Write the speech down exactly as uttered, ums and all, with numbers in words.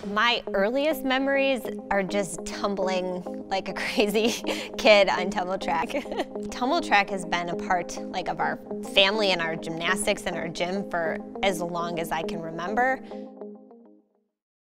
My earliest memories are just tumbling like a crazy kid on tumble track. Tumble track has been a part like of our family and our gymnastics and our gym for as long as I can remember.